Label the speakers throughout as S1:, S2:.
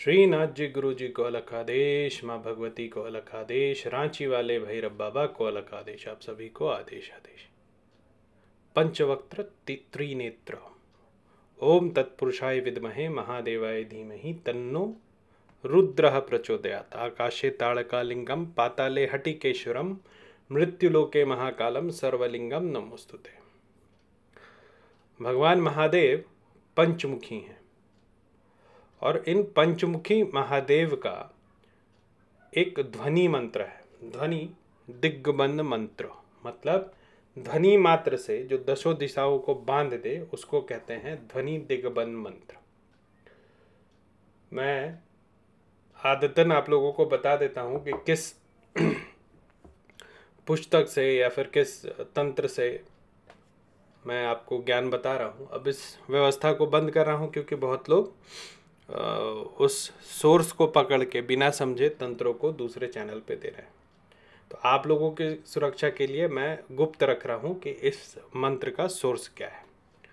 S1: श्रीनाथ जी गुरु जी को अलग आदेश, माँ भगवती को अलग आदेश, रांची वाले भैरव बाबा को अलग आदेश, आप सभी को आदेश आदेश। पंचवक्त्र त्रिनेत्र। ओम तत्पुरुषाय विद्महे महादेवाय धीमहि तन्नो रुद्रः प्रचोदयात्। आकाशे ताड़कालिंगम पाताले हटिकेश्वरम मृत्युलोके महाकालम सर्वलिंगम नमोस्तुते। भगवान महादेव पंचमुखी हैं और इन पंचमुखी महादेव का एक ध्वनि मंत्र है। ध्वनि दिग्बंध मंत्र, मतलब ध्वनि मात्र से जो दसों दिशाओं को बांध दे उसको कहते हैं ध्वनि दिग्बंध मंत्र। मैं आदतन आप लोगों को बता देता हूं कि किस पुस्तक से या फिर किस तंत्र से मैं आपको ज्ञान बता रहा हूं। अब इस व्यवस्था को बंद कर रहा हूं क्योंकि बहुत लोग उस सोर्स को पकड़ के बिना समझे तंत्रों को दूसरे चैनल पे दे रहे हैं। तो आप लोगों की सुरक्षा के लिए मैं गुप्त रख रहा हूं कि इस मंत्र का सोर्स क्या है।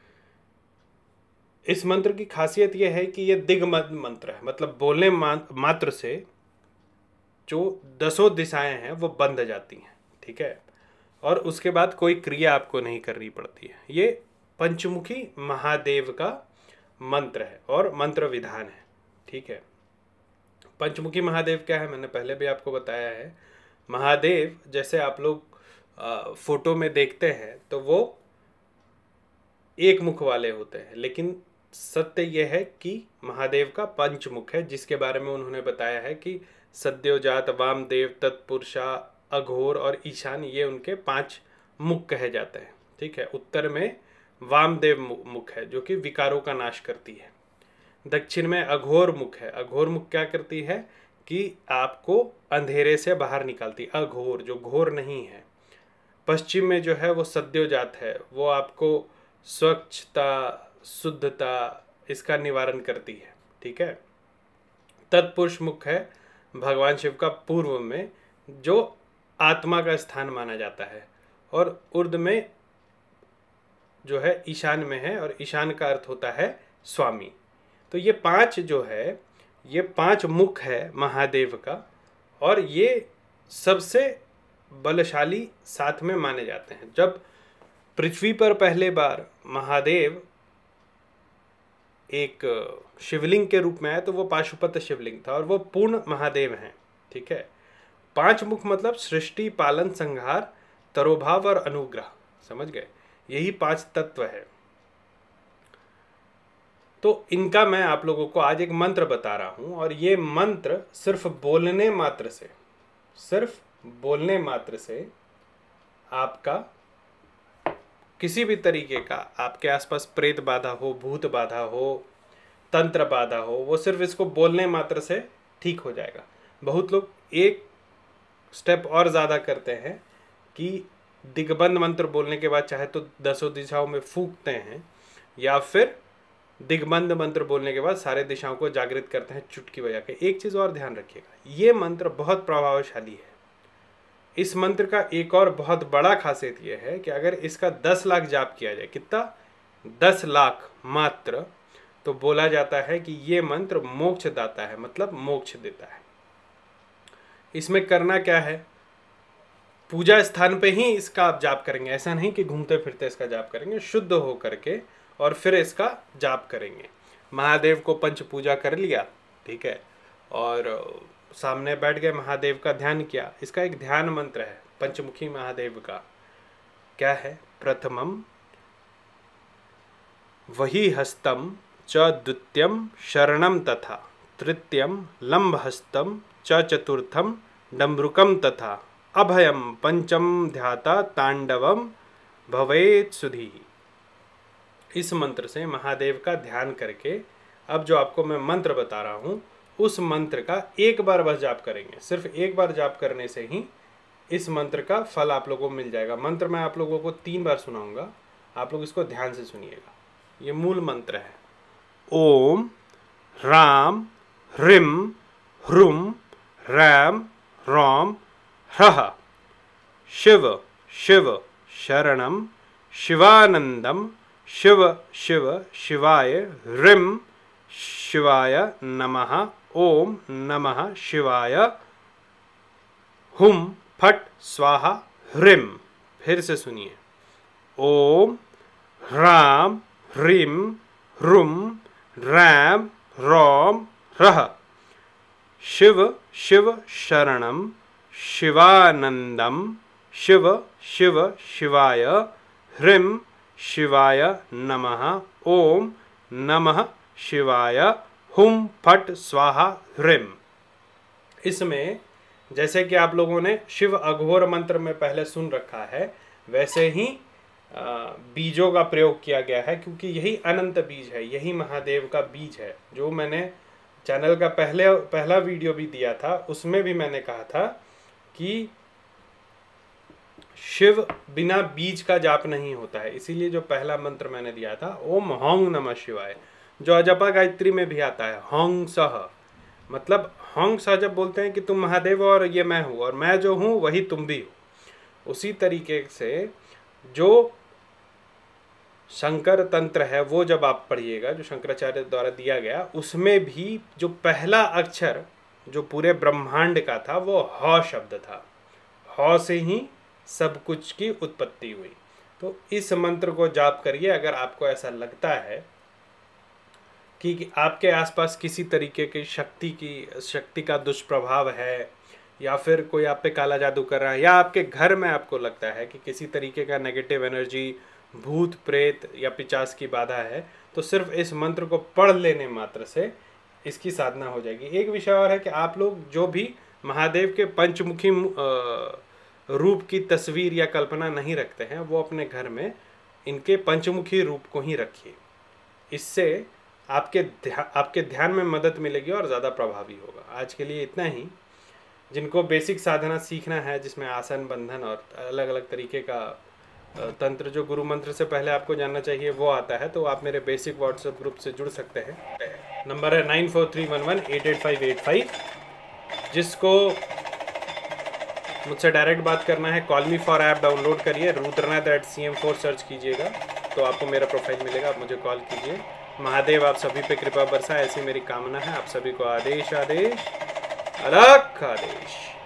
S1: इस मंत्र की खासियत यह है कि यह दिग्बंध मंत्र है, मतलब बोलने मात्र से जो दसों दिशाएं हैं वो बंद जाती हैं, ठीक है। और उसके बाद कोई क्रिया आपको नहीं करनी पड़ती है। ये पंचमुखी महादेव का मंत्र है और मंत्र विधान है, ठीक है। पंचमुखी महादेव क्या है मैंने पहले भी आपको बताया है। महादेव जैसे आप लोग फोटो में देखते हैं तो वो एक मुख वाले होते हैं, लेकिन सत्य यह है कि महादेव का पंचमुख है, जिसके बारे में उन्होंने बताया है कि सद्योजात, वामदेव, तत्पुरुषा, अघोर और ईशान, ये उनके 5 मुख कहे जाते हैं, ठीक है। उत्तर में वामदेव मुख है जो कि विकारों का नाश करती है। दक्षिण में अघोर मुख है। अघोर मुख क्या करती है कि आपको अंधेरे से बाहर निकालती, अघोर जो घोर नहीं है। पश्चिम में जो है वो सद्योजात है, वो आपको स्वच्छता, शुद्धता, इसका निवारण करती है, ठीक है। तत्पुरुष मुख है भगवान शिव का पूर्व में, जो आत्मा का स्थान माना जाता है। और ऊर्ध्व में जो है ईशान में है, और ईशान का अर्थ होता है स्वामी। तो ये 5 जो है, ये 5 मुख है महादेव का, और ये सबसे बलशाली साथ में माने जाते हैं। जब पृथ्वी पर पहले बार महादेव एक शिवलिंग के रूप में आया तो वो पाशुपत शिवलिंग था, और वो पूर्ण महादेव हैं, ठीक है। 5 मुख मतलब सृष्टि, पालन, संहार, तरोभाव और अनुग्रह, समझ गए। यही 5 तत्व है। तो इनका मैं आप लोगों को आज एक मंत्र बता रहा हूं, और ये मंत्र सिर्फ बोलने मात्र से आपका किसी भी तरीके का, आपके आसपास प्रेत बाधा हो, भूत बाधा हो, तंत्र बाधा हो, वो सिर्फ इसको बोलने मात्र से ठीक हो जाएगा। बहुत लोग एक स्टेप और ज़्यादा करते हैं कि दिग्बंध मंत्र बोलने के बाद चाहे तो दसों दिशाओं में फूंकते हैं, या फिर दिग्बंध मंत्र बोलने के बाद सारे दिशाओं को जागृत करते हैं चुटकी बजा के। एक चीज़ और ध्यान रखिएगा, ये मंत्र बहुत प्रभावशाली है। इस मंत्र का एक और बहुत बड़ा खासियत यह है कि अगर इसका 10 लाख जाप किया जाए, कितना, 10 लाख मात्र, तो बोला जाता है कि ये मंत्र मोक्ष दाता है, मतलब मोक्ष देता है। इसमें करना क्या है, पूजा स्थान पे ही इसका आप जाप करेंगे। ऐसा नहीं कि घूमते फिरते इसका जाप करेंगे, शुद्ध हो करके और फिर इसका जाप करेंगे। महादेव को पंच पूजा कर लिया, ठीक है, और सामने बैठ गए, महादेव का ध्यान किया। इसका एक ध्यान मंत्र है पंचमुखी महादेव का, क्या है, प्रथमम वही हस्तम च द्वितीयम शरणम तथा तृतीयम लंब हस्तम च चतुर्थम डम्रुकम तथा अभयम पंचम ध्याता तांडवम भवेत सुधी। इस मंत्र से महादेव का ध्यान करके अब जो आपको मैं मंत्र बता रहा हूँ उस मंत्र का एक बार बस जाप करेंगे। सिर्फ एक बार जाप करने से ही इस मंत्र का फल आप लोगों को मिल जाएगा। मंत्र मैं आप लोगों को 3 बार सुनाऊंगा, आप लोग इसको ध्यान से सुनिएगा। ये मूल मंत्र है, ओम राम ह्रीम ह्रूम रैम रौम ह्रः शिव शिव शरणम शिवानंदम शिव शिव शिवाय ह्रीम शिवाय नमः ओम नमः शिवाय, हुम फट स्वाहा ह्रीम। फिर से सुनिए, ओम ह्राम ह्रीम ह्रूम रैम रौम रः, शिव शिव शरणम शिवानंदम, शिव शिव शिवाय, ह्रीम शिवाय नमः, ओम नमः शिवाय, हुम फट स्वाहा ह्रीम। इसमें जैसे कि आप लोगों ने शिव अघोर मंत्र में पहले सुन रखा है, वैसे ही बीजों का प्रयोग किया गया है, क्योंकि यही अनंत बीज है, यही महादेव का बीज है। जो मैंने चैनल का पहला वीडियो भी दिया था, उसमें भी मैंने कहा था कि शिव बिना बीज का जाप नहीं होता है। इसीलिए जो पहला मंत्र मैंने दिया था, ओम हौंग नमः शिवाय, जो अजपा गायत्री में भी आता है, हौंग सह, मतलब हौंग सह जब बोलते हैं कि तुम महादेव और ये मैं हूँ, और मैं जो हूँ वही तुम भी हो। उसी तरीके से जो शंकर तंत्र है वो जब आप पढ़िएगा, जो शंकराचार्य द्वारा दिया गया, उसमें भी जो पहला अक्षर जो पूरे ब्रह्मांड का था वो ह शब्द था। ह से ही सब कुछ की उत्पत्ति हुई। तो इस मंत्र को जाप करिए। अगर आपको ऐसा लगता है कि आपके आसपास किसी तरीके की शक्ति का दुष्प्रभाव है, या फिर कोई आप पे काला जादू कर रहा है, या आपके घर में आपको लगता है कि किसी तरीके का नेगेटिव एनर्जी, भूत प्रेत या पिचास की बाधा है, तो सिर्फ इस मंत्र को पढ़ लेने मात्र से इसकी साधना हो जाएगी। एक विषय और है कि आप लोग जो भी महादेव के पंचमुखी रूप की तस्वीर या कल्पना नहीं रखते हैं, वो अपने घर में इनके पंचमुखी रूप को ही रखिए। इससे आपके ध्यान में मदद मिलेगी और ज़्यादा प्रभावी होगा। आज के लिए इतना ही। जिनको बेसिक साधना सीखना है, जिसमें आसन, बंधन और अलग अलग तरीके का तंत्र जो गुरु मंत्र से पहले आपको जानना चाहिए वो आता है, तो आप मेरे बेसिक व्हाट्सएप ग्रुप से जुड़ सकते हैं। नंबर है 9431188585। जिसको मुझसे डायरेक्ट बात करना है, call me for app download करिए, rudranath@cm4 सर्च कीजिएगा तो आपको मेरा प्रोफाइल मिलेगा। आप मुझे कॉल कीजिए। महादेव आप सभी पे कृपा बरसाए, ऐसी मेरी कामना है। आप सभी को आदेश आदेश अलग आदेश।